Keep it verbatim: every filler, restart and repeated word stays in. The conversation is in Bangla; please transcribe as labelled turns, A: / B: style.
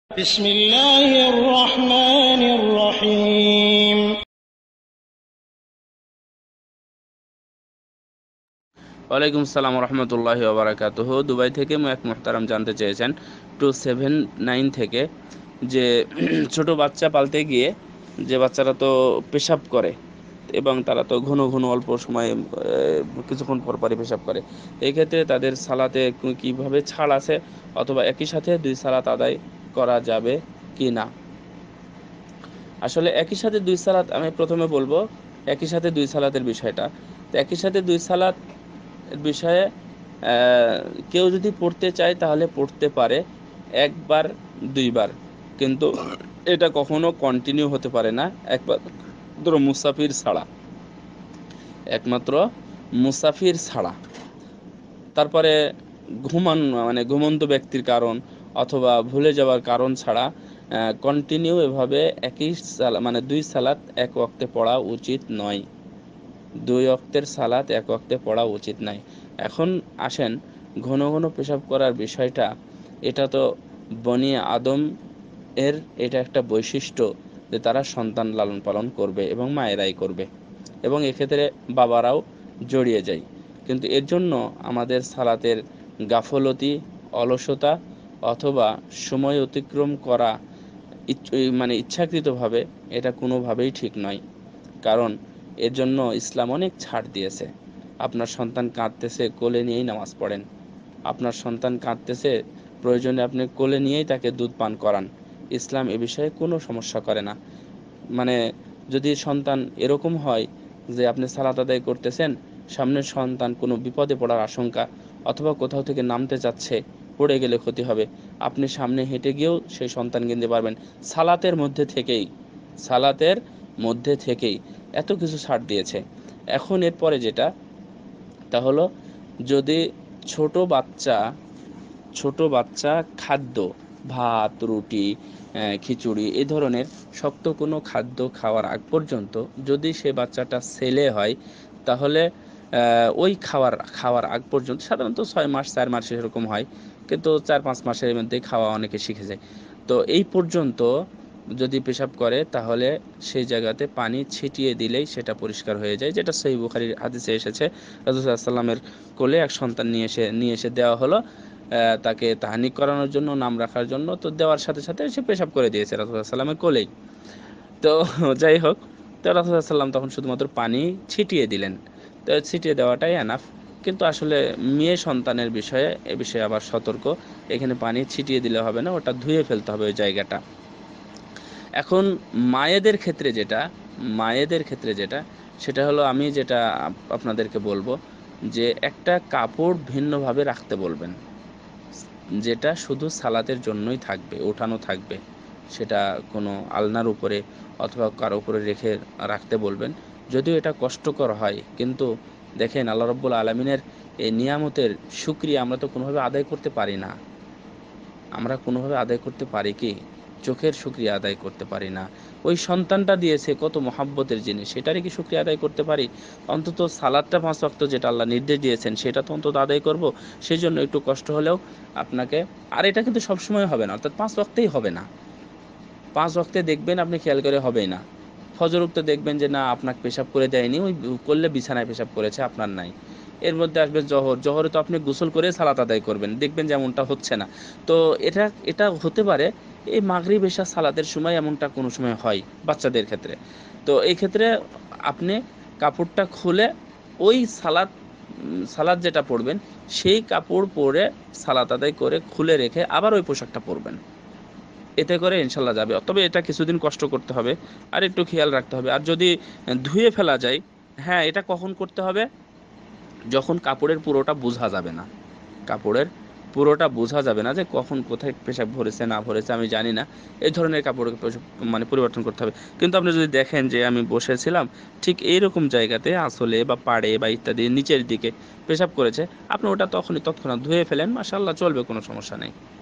A: بسم الله الرحمن الرحيم
B: ওয়ালাইকুম আসসালাম রহমতুল্লাহি ওয়া বারাকাতুহু। দুবাই থেকে এক মুহতারাম জানতে চেয়েছেন টু সেভেন নাইন থেকে যে ছোট বাচ্চা পালতে গিয়ে যে বাচ্চারা তো পেশাব করে এবং তারা তো ঘন ঘন অল্প সময়ে আহ, কিছুক্ষণ পর পরই পেশাব করে। এই ক্ষেত্রে তাদের সালাতে কী- কিভাবে ছাড় আছে, অথবা একই সাথে দুই সালাত আদায় করা যাবে কি না? আসলে একই সাথে দুই সালাত, আমি প্রথমে বলবো একই সাথে দুই সালাতের বিষয়টা। তো একই সাথে দুই সালাত এর বিষয়ে আহ, কেউ যদি পড়তে চায় তাহলে পড়তে পারে একবার দুইবার, কিন্তু এটা কখনো কন্টিনিউ হতে পারে না, একমাত্র মুসাফির ছাড়া, একমাত্র মুসাফির ছাড়া। তারপরে ঘুমান মানে ঘুমন্ত ব্যক্তির কারণ অথবা ভুলে যাওয়ার কারণ ছাড়া কন্টিনিউ এভাবে একই সালা মানে দুই সালাত এক ওয়াক্তে পড়া উচিত নয়। দুই ওয়াক্তের সালাত এক ওয়াক্তে পড়া উচিত নয়। এখন আসেন, ঘন ঘন পেশাব করার বিষয়টা, এটা তো বনি আদম এর এটা একটা বৈশিষ্ট্য যে তারা সন্তান লালন পালন করবে এবং মায়েরাই করবে, এবং এক্ষেত্রে বাবারাও জড়িয়ে যায়। কিন্তু এর জন্য আমাদের সালাতের গাফলতি, অলসতা অথবা সময় অতিক্রম করা ইচ- মানে ইচ্ছাকৃতভাবে, এটা কোনোভাবেই ঠিক নয়। কারণ এর জন্য ইসলাম অনেক ছাড় দিয়েছে। আপনার সন্তান কাঁদতেছে, কোলে নিয়েই নামাজ পড়েন। আপনার সন্তান কাঁদতেছে, প্রয়োজনে আপনি কোলে নিয়েই তাকে দুধ পান করান। ইসলাম এ বিষয়ে কোনো সমস্যা করে না। মানে যদি সন্তান এরকম হয় যে আপনি সালাত আদায় করতেছেন, সামনের সন্তান কোনো বিপদে পড়ার আশঙ্কা অথবা কোথাও থেকে নামতে যাচ্ছে, পড়ে গেলে ক্ষতি হবে, আপনি সামনে হেঁটে গিয়েও সেই সন্তান কিনতে পারবেন সালাতের মধ্যে থেকেই। সালাতের মধ্যে থেকেই এত কিছু ছাড় দিয়েছে। এখন এরপরে যেটা, তা হলো, যদি ছোট বাচ্চা ছোট বাচ্চা খাদ্য, ভাত, রুটি, আহ, খিচুড়ি এই ধরনের শক্ত কোনো খাদ্য খাওয়ার আগ পর্যন্ত যদি সে বাচ্চাটা ছেলে হয়, তাহলে আহ, ওই খাওয়ার খাওয়ার আগ পর্যন্ত সাধারণত ছয় মাস চার মাস এরকম হয়, কিন্তু চার পাঁচ মাসের মধ্যেই খাওয়া অনেকে শিখে যায়। তো এই পর্যন্ত যদি পেশাব করে তাহলে সেই জায়গাতে পানি ছিটিয়ে দিলেই সেটা পরিষ্কার হয়ে যায়, যেটা সহিহ বুখারীর হাদিসে এসেছে। রাসূল সাল্লাল্লাহু আলাইহি ওয়াসাল্লামের কোলে এক সন্তান নিয়ে এসে নিয়ে এসে দেওয়া হলো আহ, তাকে তাহানিক করানোর জন্য, নাম রাখার জন্য। তো দেওয়ার সাথে সাথে সে পেশাব করে দিয়েছে রাসূল সাল্লাল্লাহু আলাইহি ওয়াসাল্লামের কোলেই। তো যাই হোক, তো রাসূল সাল্লাল্লাহু আলাইহি ওয়াসাল্লাম তখন শুধুমাত্র পানি ছিটিয়ে দিলেন। তো ছিটিয়ে দেওয়াটাই এনাফ। কিন্তু আসলে মেয়ে সন্তানের বিষয়ে এ বিষয়ে আবার সতর্ক, এখানে পানি ছিটিয়ে দিলে হবে না, ওটা ধুয়ে ফেলতে হবে ওই জায়গাটা। এখন মায়েদের ক্ষেত্রে যেটা মায়েদের ক্ষেত্রে যেটা সেটা হলো, আমি যেটা আপ- আপনাদেরকে বলবো যে একটা কাপড় ভিন্নভাবে রাখতে বলবেন, যেটা শুধু সালাতের জন্যই থাকবে, ওঠানো থাকবে। সেটা কোনো আলনার উপরে অথবা কারো উপরে রেখে রাখতে বলবেন। যদিও এটা কষ্টকর হয়, কিন্তু দেখেন আল্লাহ রব্বুল আলমিনের এই নিয়ামতের শুকরিয়া আমরা তো কোনোভাবে আদায় করতে পারি না। আমরা কোনোভাবে আদায় করতে পারি কি? চোখের শুকরিয়া আদায় করতে পারি না। ওই সন্তানটা দিয়েছে কত মহাব্বতের জিনিস, সেটারই কি শুকরিয়া আদায় করতে পারি? অন্তত সালাদটা পাঁচ ওয়াক্ত যেটা আল্লাহ নির্দেশ দিয়েছেন সেটা তো অন্তত আদায় করব। সেই জন্য একটু কষ্ট হলেও আপনাকে, আর এটা কিন্তু সবসময় হবে না, অর্থাৎ পাঁচ ওয়াক্তেই হবে না। পাঁচ ওয়াক্তে দেখবেন আপনি খেয়াল করে হবেই না। ফজর উঠতে দেখবেন যে না, আপনাকে পেশাব করে দেয়নি, ওই করলে বিছানায় পেশাব করেছে, আপনার নাই। এর মধ্যে আসবে জহর, জহরে তো আপনি গোসল করে সালাত আদায় করবেন, দেখবেন যে এমনটা হচ্ছে না। তো এটা এটা হতে পারে এই মাগরিব এশা সালাতের সময়, এমনটা কোনো সময় হয় বাচ্চাদের ক্ষেত্রে। তো এই ক্ষেত্রে আপনি কাপড়টা খুলে ওই সালাত উম, সালাত যেটা পরবেন সেই কাপড় পরে সালাত আদায় করে খুলে রেখে আবার ওই পোশাকটা পরবেন। এতে করে ইনশাল্লাহ যাবে। তবে এটা কিছুদিন কষ্ট করতে হবে আর একটু খেয়াল রাখতে হবে। আর যদি ধুয়ে ফেলা যায়, হ্যাঁ, এটা কখন করতে হবে? যখন কাপড়ের পুরোটা বোঝা যাবে না। কাপড়ের পুরোটা বোঝা যাবে না যে কখন কোথায় পেশাব ভরেছে না ভরেছে আমি জানি না, এই ধরনের কাপড় মানে পরিবর্তন করতে হবে। কিন্তু আপনি যদি দেখেন যে আমি বসেছিলাম ঠিক এইরকম জায়গাতে আসলে বা পাড়ে বা ইত্যাদি নিচের দিকে পেশাব করেছে, আপনি ওটা তখনই তৎক্ষণাৎ ধুয়ে ফেলেন, মাশাআল্লাহ চলবে, কোনো সমস্যা নেই।